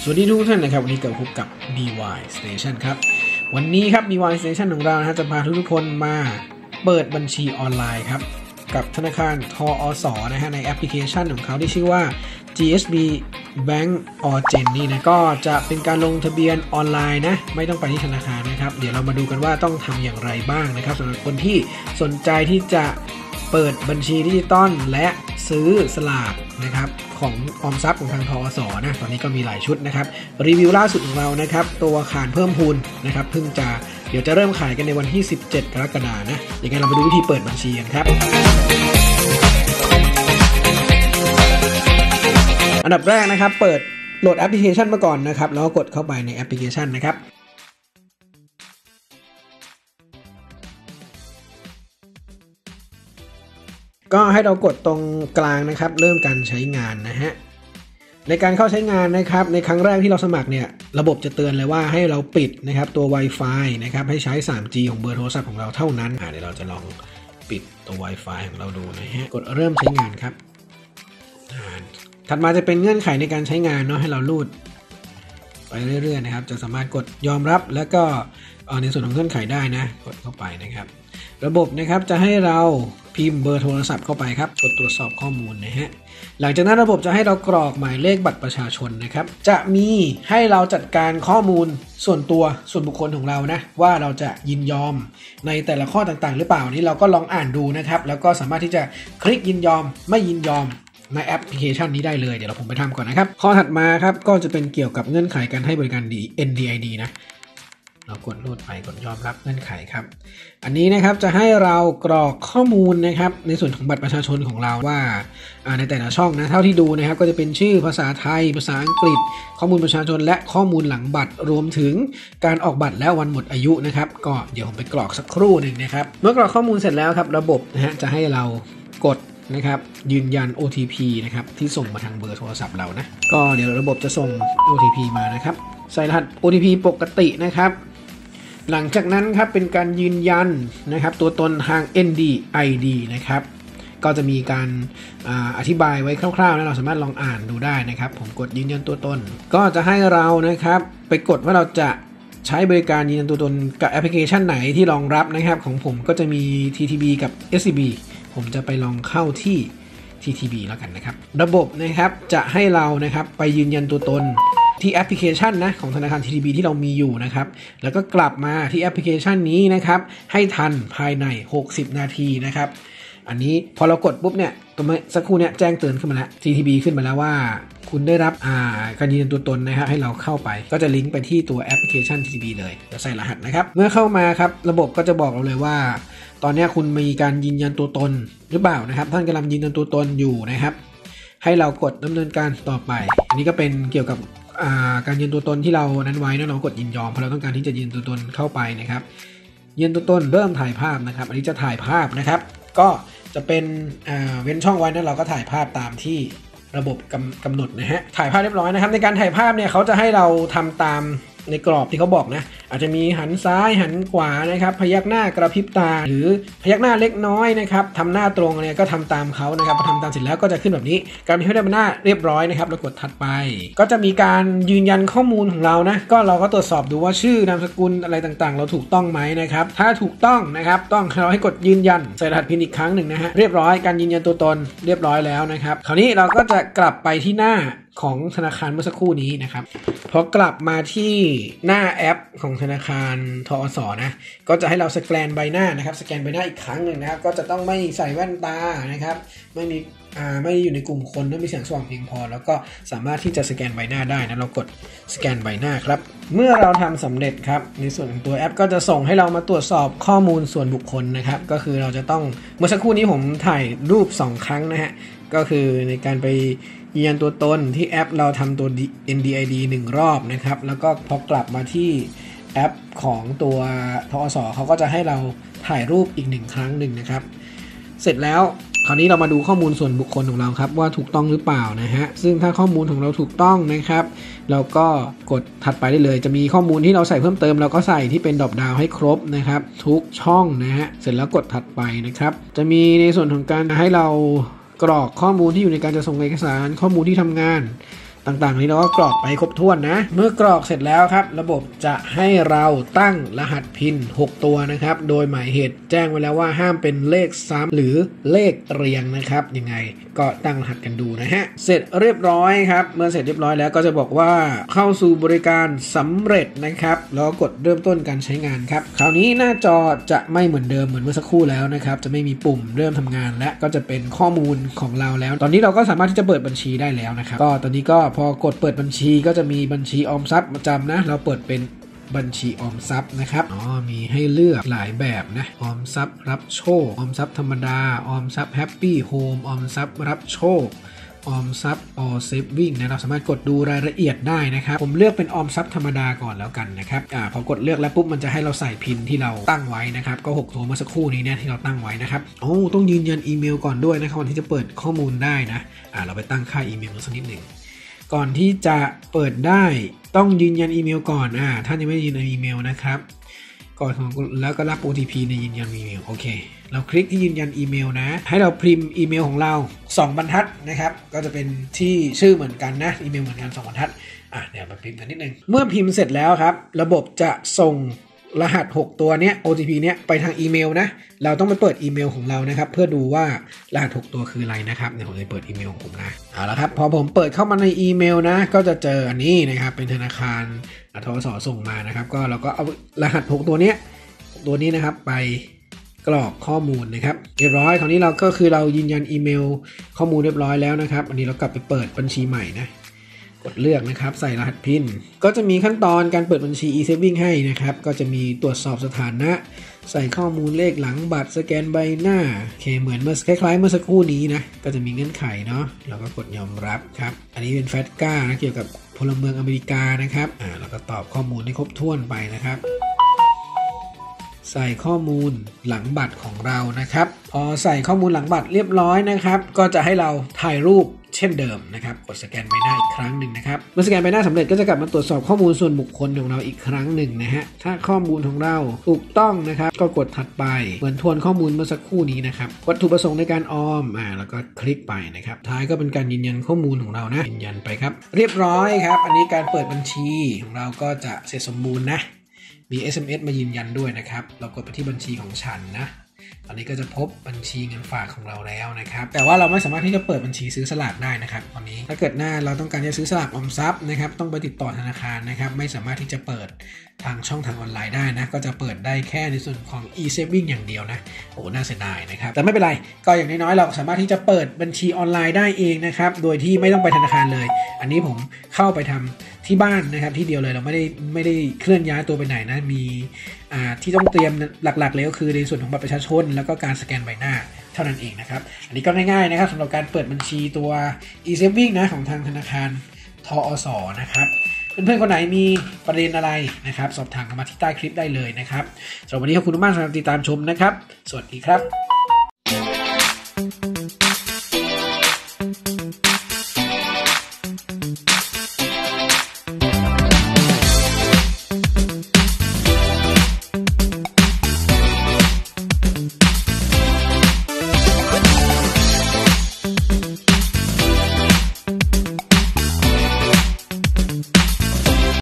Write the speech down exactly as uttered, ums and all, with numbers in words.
วัสดีทุกท่านนะครับวันนี้เกิดพบกับ บี วาย Station ครับวันนี้ครับ บี วาย Station ของเรานะฮะจะพาทุกคนมาเปิดบัญชีออนไลน์ครับกับธนาคารทอสนะฮะในแอปพลิเคชันของเขาที่ชื่อว่า จี เอส บี Bank Origin นี่นะก็จะเป็นการลงทะเบียนออนไลน์นะไม่ต้องไปที่ธนาคารนะครับเดี๋ยวเรามาดูกันว่าต้องทำอย่างไรบ้างนะครับสำหรับคนที่สนใจที่จะเปิดบัญชีดิจิตอลและซื้อสลากนะครับของออมทรัพย์ของทางทอสนะตอนนี้ก็มีหลายชุดนะครับรีวิวล่าสุดของเรานะครับตัวขานเพิ่มพูนนะครับเพิ่งจะเดี๋ยวจะเริ่มขายกันในวันที่สิบเจ็ดกรกฎาคมนะอย่างไรเรามาดูวิธีเปิดบัญชีกันครับอันดับแรกนะครับเปิดโหลดแอปพลิเคชันมาก่อนนะครับแล้วก็กดเข้าไปในแอปพลิเคชันนะครับก็ให้เรากดตรงกลางนะครับเริ่มการใช้งานนะฮะในการเข้าใช้งานนะครับในครั้งแรกที่เราสมัครเนี่ยระบบจะเตือนเลยว่าให้เราปิดนะครับตัว Wi-Fi นะครับให้ใช้ ทรีจี ของเบอร์โทรศัพท์ของเราเท่านั้นอ่าเดี๋ยวเราจะลองปิดตัว Wi-Fi ของเราดูนะฮะกดเริ่มใช้งานครับถัดมาจะเป็นเงื่อนไขในการใช้งานเนาะให้เราลูดไปเรื่อยๆนะครับจะสามารถกดยอมรับแล้วก็ในส่วนของเงื่อนไขได้นะกดเข้าไปนะครับระบบนะครับจะให้เราพิมพ์เบอร์โทรศัพท์เข้าไปครับกดตรวจสอบข้อมูลนะฮะหลังจากนั้นระบบจะให้เรากรอกหมายเลขบัตรประชาชนนะครับจะมีให้เราจัดการข้อมูลส่วนตัวส่วนบุคคลของเรานะว่าเราจะยินยอมในแต่ละข้อต่างๆหรือเปล่านี้เราก็ลองอ่านดูนะครับแล้วก็สามารถที่จะคลิกยินยอมไม่ยินยอมในแอปพลิเคชันนี้ได้เลยเดี๋ยวเราผมไปทำก่อนนะครับข้อถัดมาครับก็จะเป็นเกี่ยวกับเงื่อนไขการให้บริการ เอ็น ดี ไอ ดี นะเรากดรูดไปกดยอมรับเงื่อนไขครับอันนี้นะครับจะให้เรากรอกข้อมูลนะครับในส่วนของบัตรประชาชนของเราว่าในแต่ละช่องนะเท่าที่ดูนะครับก็จะเป็นชื่อภาษาไทยภาษาอังกฤษข้อมูลประชาชนและข้อมูลหลังบัตรรวมถึงการออกบัตรและวันหมดอายุนะครับก็เดี๋ยวผมไปกรอกสักครู่หนึ่งนะครับเมื่อกรอกข้อมูลเสร็จแล้วครับระบบนะฮะจะให้เรากดนะครับยืนยัน โอ ที พี นะครับที่ส่งมาทางเบอร์โทรศัพท์เรานะก็เดี๋ยวระบบจะส่ง โอ ที พี มานะครับใส่รหัส โอ ที พี ปกตินะครับหลังจากนั้นครับเป็นการยืนยันนะครับตัวตนทาง เอ็น ดี ไอ ดี นะครับก็จะมีการอาอธิบายไว้คร่าวๆนะเราสามารถลองอ่านดูได้นะครับผมกดยืนยันตัวตนก็จะให้เรานะครับไปกดว่าเราจะใช้บริการยืนยันตัวตนกับแอปพลิเคชันไหนที่รองรับนะครับของผมก็จะมี ที ที บี กับ เอส ซี บี ผมจะไปลองเข้าที่ ที ที บี แล้วกันนะครับระบบนะครับจะให้เรานะครับไปยืนยันตัวตนที่แอปพลิเคชันนะของธนาคาร ที ที บี ที่เรามีอยู่นะครับแล้วก็กลับมาที่แอปพลิเคชันนี้นะครับให้ทันภายในหกสิบนาทีนะครับอันนี้พอเรากดปุ๊บเนี่ยตัวเมื่อสักครู่เนี่ยแจ้งเตือนขึ้นมาแล้ว ที ที บี ขึ้นมาแล้วว่าคุณได้รับอ่าการยืนยันตัวตนนะครับให้เราเข้าไปก็จะลิงก์ไปที่ตัวแอปพลิเคชัน ที ที บี เลยแล้วใส่รหัสนะครับเมื่อเข้ามาครับระบบก็จะบอกเราเลยว่าตอนนี้คุณมีการยืนยันตัวตนหรือเปล่านะครับท่านกำลังยืนยันตัวตนอยู่นะครับให้เรากดดำเนินการต่อไปอันนี้ก็เป็นเกี่ยวกับการยืนตัวตนที่เรานั้นไว้นะเรากดยินยอมเพราะเราต้องการที่จะยืนตัวตนเข้าไปนะครับยืนตัวตนเริ่มถ่ายภาพนะครับอันนี้จะถ่ายภาพนะครับก็จะเป็นเว้นช่องไว้นะเราก็ถ่ายภาพตามที่ระบบกำกำหนดนะฮะถ่ายภาพเรียบร้อยนะครับในการถ่ายภาพเนี่ยเขาจะให้เราทำตามในกรอบที่เขาบอกนะอาจจะมีหันซ้ายหันขวานะครับพยักหน้ากระพริบตาหรือพยักหน้าเล็กน้อยนะครับทำหน้าตรงเนี่ยก็ทำตามเขานะครับพอทำตามเสร็จแล้วก็จะขึ้นแบบนี้การพิมพ์หน้าเรียบร้อยนะครับแล้วกดถัดไปก็จะมีการยืนยันข้อมูลของเรานะก็เราก็ตรวจสอบดูว่าชื่อนามสกุลอะไรต่างๆเราถูกต้องไหมนะครับถ้าถูกต้องนะครับต้องเราให้กดยืนยันใส่รหัสพินอีกครั้งหนึ่งนะฮะเรียบร้อยการยืนยันตัวตนเรียบร้อยแล้วนะครับคราวนี้เราก็จะกลับไปที่หน้าของธนาคารเมื่อสักครู่นี้นะครับพอกลับมาที่หน้าแอปของธนาคารทอสนะก็จะให้เราสแกนใบหน้านะครับสแกนใบหน้าอีกครั้งหนึ่งนะครับก็จะต้องไม่ใส่แว่นตานะครับไม่มีอ่าไม่อยู่ในกลุ่มคนไม่มีแสงสว่างเพียงพอแล้วก็สามารถที่จะสแกนใบหน้าได้นะเรากดสแกนใบหน้าครับเมื่อเราทำสำเร็จครับในส่วนของตัวแอปก็จะส่งให้เรามาตรวจสอบข้อมูลส่วนบุคคลนะครับก็คือเราจะต้องเมื่อสักครู่นี้ผมถ่ายรูปสองครั้งนะฮะก็คือในการไปยืนยันตัวตนที่แอปเราทำตัว เอ็น ดี ไอ ดี หนึ่งรอบนะครับแล้วก็พอกลับมาที่แอปของตัวทอสเขาก็จะให้เราถ่ายรูปอีกหนึ่งครั้งหนึ่งนะครับเสร็จแล้วคราวนี้เรามาดูข้อมูลส่วนบุคคลของเราครับว่าถูกต้องหรือเปล่านะฮะซึ่งถ้าข้อมูลของเราถูกต้องนะครับเราก็กดถัดไปได้เลยจะมีข้อมูลที่เราใส่เพิ่มเติมเราก็ใส่ที่เป็นดรอปดาวน์ให้ครบนะครับทุกช่องนะฮะเสร็จแล้วกดถัดไปนะครับจะมีในส่วนของการให้เรากรอกข้อมูลที่อยู่ในการจะส่งเอกสารข้อมูลที่ทำงานต่างๆนี้เราก็กรอกไปครบถ้วนนะเมื่อกรอกเสร็จแล้วครับระบบจะให้เราตั้งรหัสพินหกตัวนะครับโดยหมายเหตุแจ้งไว้แล้วว่าห้ามเป็นเลขซ้ำหรือเลขเรียงนะครับยังไงก็ตั้งรหัสกันดูนะฮะเสร็จเรียบร้อยครับเมื่อเสร็จเรียบร้อยแล้วก็จะบอกว่าเข้าสู่บริการสำเร็จนะครับแล้วกดเริ่มต้นการใช้งานครับคราวนี้หน้าจอจะไม่เหมือนเดิมเหมือนเมื่อสักครู่แล้วนะครับจะไม่มีปุ่มเริ่มทำงานและก็จะเป็นข้อมูลของเราแล้วตอนนี้เราก็สามารถที่จะเปิดบัญชีได้แล้วนะครับก็ตอนนี้ก็พอกดเปิดบัญชีก็จะมีบัญชีออมทรัพย์ประจำนะเราเปิดเป็นบัญชีออมทรัพย์นะครับอ๋อมีให้เลือกหลายแบบนะออมทรัพย์รับโชคออมทรัพย์ธรรมดาออมทรัพย์แฮปปี้โฮมออมทรัพย์รับโชคออมทรัพย์ออเซฟวิ่งนะเราสามารถกดดูรายละเอียดได้นะครับผมเลือกเป็นออมทรัพย์ธรรมดาก่อนแล้วกันนะครับอ่าพอกดเลือกแล้วปุ๊บมันจะให้เราใส่พินที่เราตั้งไว้นะครับก็หกตัวเมื่อสักครู่นี้เนี่ยที่เราตั้งไว้นะครับโอ้ต้องยืนยันอีเมลก่อนด้วยนะครับก่อนที่จะเปิดข้อมูลได้นะอ่าเราไปตั้งค่าอีเมลสักนิดหนึ่งก่อนที่จะเปิดได้ต้องยืนยันอีเมลก่อนอ่าถ้ายังไม่ยืนยันอีเมลนะครับก่อนของแล้วก็รับ โอ ที พี ในยืนยันอีเมลโอเคเราคลิกที่ยืนยันอีเมลนะให้เราพิมพ์อีเมลของเราสองบรรทัดนะครับก็จะเป็นที่ชื่อเหมือนกันนะอีเมลเหมือนกันสองบรรทัดอ่ะเดี๋ยวมาพิมพ์กันนิดนึงเมื่อพิมพ์เสร็จแล้วครับระบบจะส่งรหัสหกตัวเนี้ย โอ ที พี เนี้ยไปทางอีเมลนะเราต้องไปเปิดอีเมลของเรานะครับเพื่อดูว่ารหัสหกตัวคืออะไรนะครับเดี๋ยวผมจะเปิดอีเมลของผมนะเอาละครับพอผมเปิดเข้ามาในอีเมลนะก็จะเจออันนี้นะครับเป็นธนาคารธกส.ส่งมานะครับก็เราก็เอารหัสหกตัวเนี้ยตัวนี้นะครับไปกรอกข้อมูลนะครับเรียบร้อยคราวนี้เราก็คือเรายืนยันอีเมลข้อมูลเรียบร้อยแล้วนะครับอันนี้เรากลับไปเปิดบัญชีใหม่นะกดเลือกนะครับใส่รหัสพินก็จะมีขั้นตอนการเปิดบัญชี e-saving ให้นะครับก็จะมีตรวจสอบสถานะใส่ข้อมูลเลขหลังบัตรสแกนใบหน้าโอเคเหมือนเมื่อคล้ายๆเมื่อสักครู่นี้นะก็จะมีเงื่อนไขเนาะเราก็กดยอมรับครับอันนี้เป็นแฟตก้านะเกี่ยวกับพลเมืองอเมริกานะครับอ่าเราก็ตอบข้อมูลให้ครบถ้วนไปนะครับใส่ข้อมูลหลังบัตรของเรานะครับพอใส่ข้อมูลหลังบัตรเรียบร้อยนะครับก็จะให้เราถ่ายรูปเช่นเดิมนะครับกดสแกนใบหน้าอีกครั้งหนึ่งนะครับเมื่อสแกนใบหน้าสำเร็จก็จะกลับมาตรวจสอบข้อมูลส่วนบุคคลของเราอีกครั้งหนึ่งนะฮะถ้าข้อมูลของเราถูกต้องนะครับก็กดถัดไปเหมือนทวนข้อมูลเมื่อสักครู่นี้นะครับวัตถุประสงค์ในการออมอ่าแล้วก็คลิกไปนะครับท้ายก็เป็นการยืนยันข้อมูลของเรานะยืนยันไปครับเรียบร้อยครับอันนี้การเปิดบัญชีของเราก็จะเสร็จสมบูรณ์นะมี เอส เอ็ม เอส มายืนยันด้วยนะครับเรากดไปที่บัญชีของฉันนะตอนนี้ก็จะพบบัญชีเงินฝากของเราแล้วนะครับแต่ว่าเราไม่สามารถที่จะเปิดบัญชีซื้อสลากได้นะครับตอนนี้ถ้าเกิดหน้าเราต้องการจะซื้อสลากออมทรัพย์นะครับต้องไปติดต่อธนาคารนะครับไม่สามารถที่จะเปิดทางช่องทางออนไลน์ได้นะก็จะเปิดได้แค่ในส่วนของ e-saving อย่างเดียวนะโอ้น่าเสียดายนะครับแต่ไม่เป็นไรก็อย่างน้อยๆเราสามารถที่จะเปิดบัญชีออนไลน์ได้เองนะครับโดยที่ไม่ต้องไปธนาคารเลยอันนี้ผมเข้าไปทำที่บ้านนะครับที่เดียวเลยเราไม่ได้ไม่ได้เคลื่อนย้ายตัวไปไหนนะมีอ่าที่ต้องเตรียมหลักๆเลยก็คือในส่วนของบัตรประชาชนแล้วก็การสแกนใบหน้าเท่านั้นเองนะครับอันนี้ก็ง่ายๆนะครับสำหรับการเปิดบัญชีตัว e-saving นะของทางธนาคารทอส.นะครับเพื่อนๆคนไหนมีประเด็นอะไรนะครับสอบถามกันมาที่ใต้คลิปได้เลยนะครับสำหรับวันนี้ขอบคุณมากสำหรับติดตามชมนะครับสวัสดีครับ